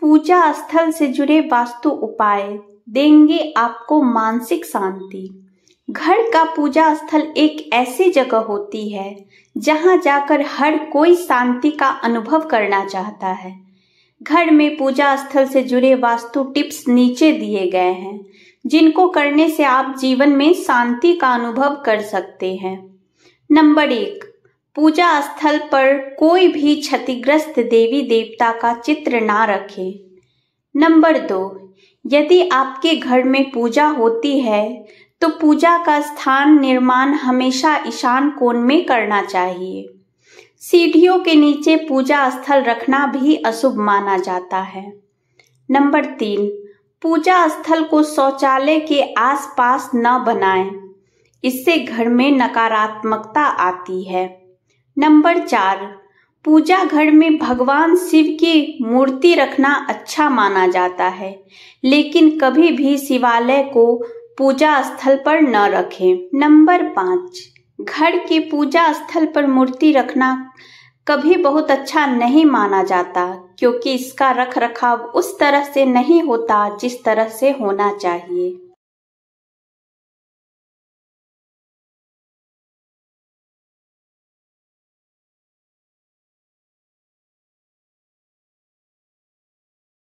पूजा स्थल से जुड़े वास्तु उपाय देंगे आपको मानसिक शांति। घर का पूजा स्थल एक ऐसी जगह होती है जहां जाकर हर कोई शांति का अनुभव करना चाहता है। घर में पूजा स्थल से जुड़े वास्तु टिप्स नीचे दिए गए हैं, जिनको करने से आप जीवन में शांति का अनुभव कर सकते हैं। नंबर 1, पूजा स्थल पर कोई भी क्षतिग्रस्त देवी देवता का चित्र ना रखें। नंबर 2, यदि आपके घर में पूजा होती है तो पूजा का स्थान निर्माण हमेशा ईशान कोण में करना चाहिए। सीढ़ियों के नीचे पूजा स्थल रखना भी अशुभ माना जाता है। नंबर 3, पूजा स्थल को शौचालय के आसपास न बनाएं, इससे घर में नकारात्मकता आती है। नंबर 4, पूजा घर में भगवान शिव की मूर्ति रखना अच्छा माना जाता है, लेकिन कभी भी शिवालय को पूजा स्थल पर न रखें। नंबर 5, घर के पूजा स्थल पर मूर्ति रखना कभी बहुत अच्छा नहीं माना जाता, क्योंकि इसका रख रखाव उस तरह से नहीं होता जिस तरह से होना चाहिए।